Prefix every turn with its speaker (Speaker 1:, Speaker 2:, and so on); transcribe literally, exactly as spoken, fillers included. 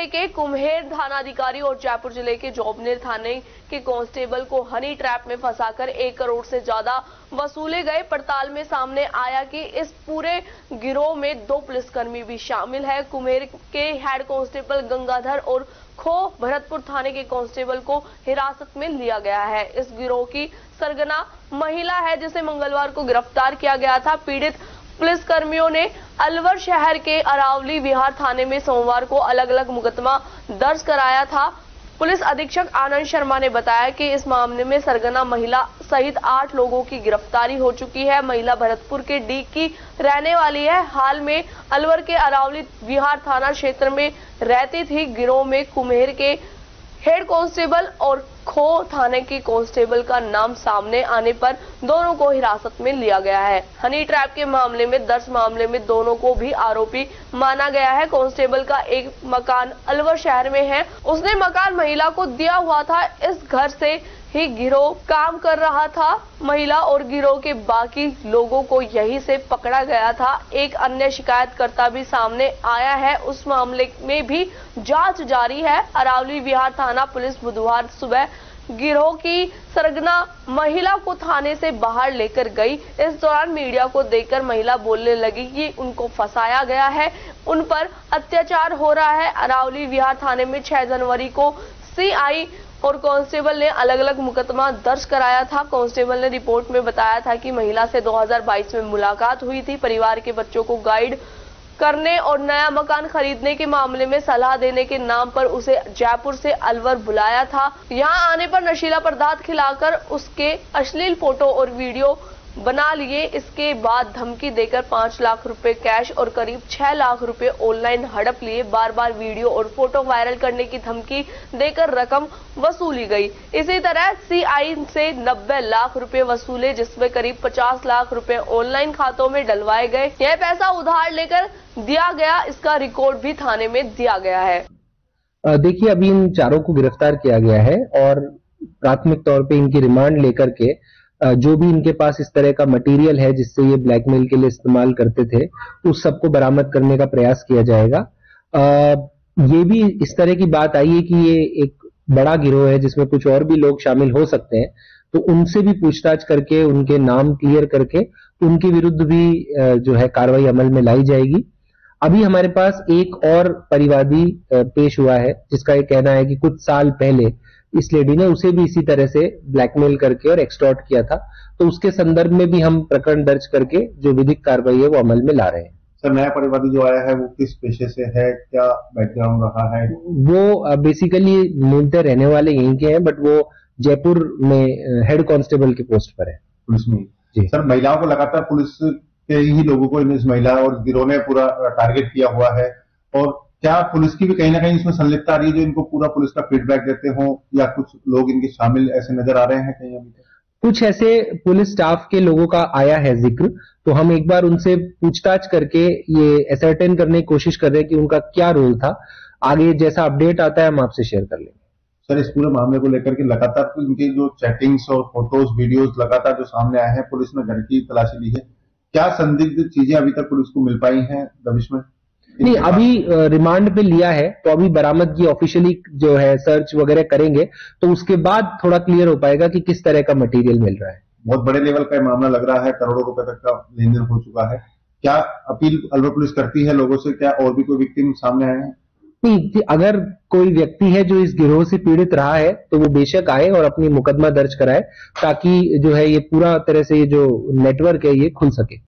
Speaker 1: जिले के कुम्हेर थानाधिकारी और जयपुर जिले के जोबनेर थाने के कांस्टेबल को हनी ट्रैप में फंसाकर एक करोड़ से ज्यादा वसूले गए। पड़ताल में सामने आया कि इस पूरे गिरोह में दो पुलिसकर्मी भी शामिल है। कुम्हेर के हेड कांस्टेबल गंगाधर और खो भरतपुर थाने के कांस्टेबल को हिरासत में लिया गया है। इस गिरोह की सरगना महिला है जिसे मंगलवार को गिरफ्तार किया गया था। पीड़ित पुलिसकर्मियों ने अलवर शहर के अरावली विहार थाने में सोमवार को अलग अलग मुकदमा दर्ज कराया था। पुलिस अधीक्षक आनंद शर्मा ने बताया कि इस मामले में सरगना महिला सहित आठ लोगों की गिरफ्तारी हो चुकी है। महिला भरतपुर के डी की रहने वाली है। हाल में अलवर के अरावली विहार थाना क्षेत्र में रहती थी। गिरोह में कुम्हेर के हेड कांस्टेबल और खो थाने के कांस्टेबल का नाम सामने आने पर दोनों को हिरासत में लिया गया है। हनी ट्रैप के मामले में दर्ज मामले में दोनों को भी आरोपी माना गया है। कांस्टेबल का एक मकान अलवर शहर में है। उसने मकान महिला को दिया हुआ था। इस घर से ही गिरोह काम कर रहा था। महिला और गिरोह के बाकी लोगों को यहीं से पकड़ा गया था। एक अन्य शिकायतकर्ता भी सामने आया है। उस मामले में भी जांच जारी है। अरावली विहार थाना पुलिस बुधवार सुबह गिरोह की सरगना महिला को थाने से बाहर लेकर गई। इस दौरान मीडिया को देखकर महिला बोलने लगी कि उनको फंसाया गया है, उन पर अत्याचार हो रहा है। अरावली विहार थाने में छह जनवरी को सीआई और कांस्टेबल ने अलग अलग मुकदमा दर्ज कराया था। कांस्टेबल ने रिपोर्ट में बताया था कि महिला से दो हज़ार बाईस में मुलाकात हुई थी। परिवार के बच्चों को गाइड करने और नया मकान खरीदने के मामले में सलाह देने के नाम पर उसे जयपुर से अलवर बुलाया था। यहां आने पर नशीला पदार्थ खिलाकर उसके अश्लील फोटो और वीडियो बना लिए। इसके बाद धमकी देकर पांच लाख रुपए कैश और करीब छह लाख रुपए ऑनलाइन हड़प लिए। बार बार वीडियो और फोटो वायरल करने की धमकी देकर रकम वसूली गई। इसी तरह सीआई से नब्बे लाख रुपए वसूले, जिसमें करीब पचास लाख रुपए ऑनलाइन खातों में डलवाए गए। यह पैसा उधार लेकर दिया गया। इसका रिकॉर्ड भी थाने में दिया गया है।
Speaker 2: देखिए, अभी इन चारों को गिरफ्तार किया गया है और प्राथमिक तौर पे इनकी रिमांड लेकर के जो भी इनके पास इस तरह का मटेरियल है जिससे ये ब्लैकमेल के लिए इस्तेमाल करते थे, उस सबको बरामद करने का प्रयास किया जाएगा। आ, ये भी इस तरह की बात आई है कि ये एक बड़ा गिरोह है जिसमें कुछ और भी लोग शामिल हो सकते हैं, तो उनसे भी पूछताछ करके उनके नाम क्लियर करके उनके विरुद्ध भी जो है कार्रवाई अमल में लाई जाएगी। अभी हमारे पास एक और परिवादी पेश हुआ है जिसका ये कहना है कि कुछ साल पहले इस लेडी ने उसे भी इसी तरह से ब्लैकमेल करके और एक्सटॉर्ट किया था, तो उसके संदर्भ में भी हम प्रकरण दर्ज करके जो विधिक कार्रवाई है वो अमल में ला रहे हैं।
Speaker 3: सर, नया परिवादी जो आया है वो किस पेशे से है, क्या बैकग्राउंड रहा है?
Speaker 2: वो बेसिकली मूलतः रहने वाले यहीं के हैं, बट वो जयपुर में हेड कांस्टेबल के पोस्ट पर है
Speaker 3: पुलिस में जी। सर, महिलाओं को लगातार पुलिस के ही लोगों को इस महिला और गिरोह ने पूरा टारगेट किया हुआ है, और क्या पुलिस की भी कहीं ना कहीं इसमें संलिप्तता आ रही है जो इनको पूरा पुलिस का फीडबैक देते हो, या कुछ लोग इनके शामिल ऐसे नजर आ रहे हैं कहीं? अभी
Speaker 2: कुछ ऐसे पुलिस स्टाफ के लोगों का आया है जिक्र, तो हम एक बार उनसे पूछताछ करके ये एसर्टेन करने की कोशिश कर रहे हैं कि उनका क्या रोल था। आगे जैसा अपडेट आता है हम आपसे शेयर कर लेंगे।
Speaker 3: सर, इस पूरे मामले को लेकर के लगातार इनकी जो चैटिंग्स और फोटोज वीडियोज लगातार जो सामने आए हैं, पुलिस ने घर की तलाशी ली है, क्या संदिग्ध चीजें अभी तक पुलिस को मिल पाई हैं दबिश में?
Speaker 2: नहीं, अभी रिमांड पे लिया है, तो अभी बरामदगी ऑफिशियली जो है सर्च वगैरह करेंगे, तो उसके बाद थोड़ा क्लियर हो पाएगा कि किस तरह का मटेरियल मिल रहा है।
Speaker 3: बहुत बड़े लेवल का मामला लग रहा है, करोड़ों रुपए तक का लेन देन हो चुका है। क्या अपील अलवर पुलिस करती है लोगों से? क्या और भी कोई विक्टिम सामने आए हैं?
Speaker 2: नहीं, अगर कोई व्यक्ति है जो इस गिरोह से पीड़ित रहा है तो वो बेशक आए और अपनी मुकदमा दर्ज कराए, ताकि जो है ये पूरा तरह से ये जो नेटवर्क है ये खुल सके।